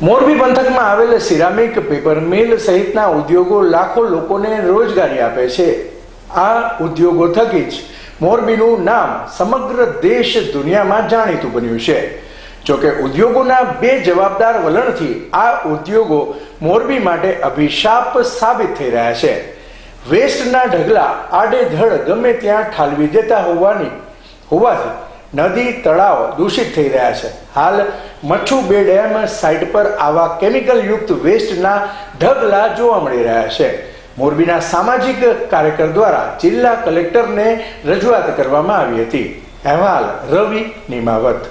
મોરબી પંથકમાં આવેલ ceramic paper mill સહિતના ઉદ્યોગો લાખો લોકોને રોજગારી આપે છે। આ ઉદ્યોગો થકી જ મોરબીનું નામ સમગ્ર દેશ દુનિયામાં જાણીતું બન્યું છે। જોકે ઉદ્યોગોના બે જવાબદાર વલણથી આ ઉદ્યોગો મોરબી માટે અભિશાપ સાબિત થઈ રહ્યા છે। વેસ્ટના ઢગલા આડેધડ ગમે ત્યાં ઠાલવી દેતા હોવાથી નદી તળાવ દૂષિત થઈ રહ્યા છે। હાલ મચ્છુ બે ડેમ સાઇટ પર આવા કેમિકલ યુક્ત વેસ્ટના ઢગલા જોવા મળી રહ્યા છે। મોરબીના સામાજિક કાર્યકર દ્વારા જિલ્લા કલેક્ટરને રજૂઆત કરવામાં આવી હતી। અહેવાલ રવિ નિમાવત।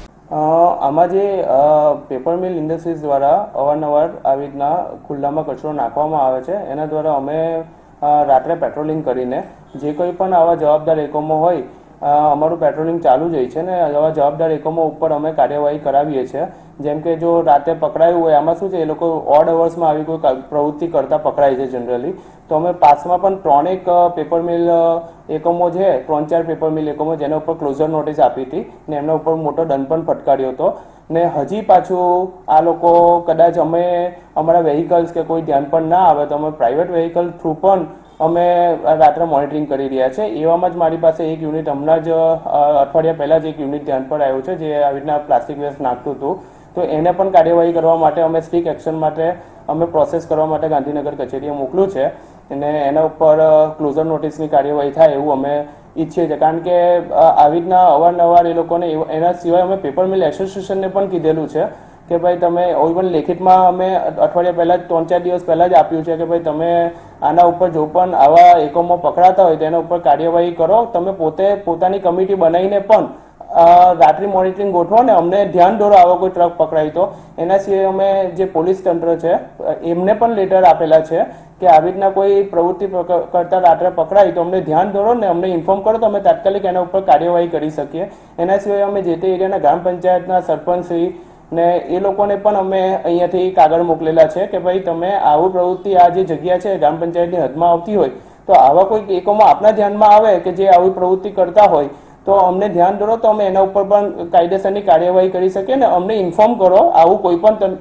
આમાં જે પેપર મિલ ઇન્ડસ્ટ્રીઝ દ્વારા અવારનવાર આવી રીતના ખુલ્લામાં કચરો નાખવામાં આવે છે, એના દ્વારા અમે રાત્રે પેટ્રોલિંગ કરીને જે કોઈ પણ આવા જવાબદાર એકમો હોય અમારું પેટ્રોલિંગ ચાલુ જ હોય છે ને આવા જવાબદાર એકમો ઉપર અમે કાર્યવાહી કરાવીએ છીએ। જેમ કે જો રાતે પકડાયું હોય, આમાં શું છે, એ લોકો ઓડ અવર્સમાં આવી કોઈ પ્રવૃત્તિ કરતા પકડાય છે જનરલી, તો અમે પાસમાં પણ ત્રણેક પેપર મિલ એકમો છે, 3-4 પેપર મિલ એકમો જેના ઉપર ક્લોઝર નોટિસ આપી હતી ને એમના ઉપર મોટો દંડ પણ ફટકાર્યો હતો। ને હજી પાછું આ લોકો કદાચ અમે અમારા વેહિકલ્સ કે કોઈ ધ્યાન પણ ના આવે તો અમે પ્રાઇવેટ વેહિકલ થ્રુ પણ અમે રાત્રે મોનિટરિંગ કરી રહ્યા છે। એવામાં જ મારી પાસે એક યુનિટ હમણાં જ અઠવાડિયા પહેલાં જ એક યુનિટ ધ્યાન પર આવ્યું છે, જે આવી રીતના પ્લાસ્ટિક વેસ્ટ નાખતું હતું, તો એને પણ કાર્યવાહી કરવા માટે અમે સ્ટ્રિક્ટ એક્શન માટે અમે પ્રોસેસ કરવા માટે ગાંધીનગર કચેરીએ મોકલ્યું છે અને એના ઉપર ક્લોઝર નોટિસની કાર્યવાહી થાય એવું અમે ઈચ્છીએ છીએ। કારણ કે આવી રીતના અવારનવાર એ લોકોને એના સિવાય અમે પેપર મિલ એસોસિએશનને પણ કીધેલું છે કે ભાઈ તમે ઇવન લેખિતમાં અમે અઠવાડિયા પહેલાં જ 3-4 દિવસ પહેલાં જ આપ્યું છે કે ભાઈ તમે આના ઉપર જો પણ આવા એકમો પકડાતા હોય તો એના ઉપર કાર્યવાહી કરો। તમે પોતાની કમિટી બનાવીને પણ રાત્રિ મોનિટરિંગ ગોઠવો ને અમને ધ્યાન દોરો આવો કોઈ ટ્રક પકડાય તો। એના સિવાય અમે જે પોલીસ તંત્ર છે એમને પણ લેટર આપેલા છે કે આવી રીતના કોઈ પ્રવૃત્તિ કરતા રાત્રે પકડાય તો અમને ધ્યાન દોરો ને અમને ઇન્ફોર્મ કરો તો અમે તાત્કાલિક એના ઉપર કાર્યવાહી કરી શકીએ। એના સિવાય અમે જે તે એરિયાના ગ્રામ પંચાયતના સરપંચશ્રી ને એ લોકોને પણ અમે અહીંયાથી કાગળ મોકલેલા છે કે ભાઈ તમે આવું પ્રવૃત્તિ આ જે જગ્યા છે ગ્રામ પંચાયતની હદમાં આવતી હોય તો આવા કોઈ એકમો આપના ધ્યાનમાં આવે કે જે આવી પ્રવૃત્તિ કરતા હોય તો અમને ધ્યાન દોરો તો અમે એના ઉપર પણ કાયદેસરની કાર્યવાહી કરી શકીએ ને અમને ઇન્ફોર્મ કરો। આવું કોઈ પણ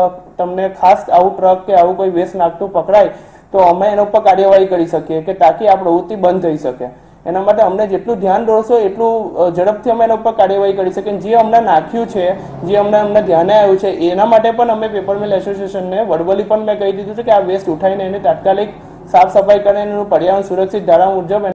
તમને ખાસ આવું ટ્રક કે આવું કોઈ વેસ્ટ નાખતું પકડાય તો અમે એના ઉપર કાર્યવાહી કરી શકીએ કે તાકી આ પ્રવૃત્તિ બંધ થઈ શકે। એના માટે અમને જેટલું ધ્યાન દોરશો એટલું ઝડપથી અમે એના ઉપર કાર્યવાહી કરી શકીએ। જે અમને નાખ્યું છે, જે અમને ધ્યાને આવ્યું છે, એના માટે પણ અમે પેપર મિલ એસોસિએશનને વર્બલી પણ મેં કહી દીધું છે કે આ વેસ્ટ ઉઠાવીને એને તાત્કાલિક સાફ સફાઈ કરીને એનું પર્યાવરણ સુરક્ષિત ધારા મુજબ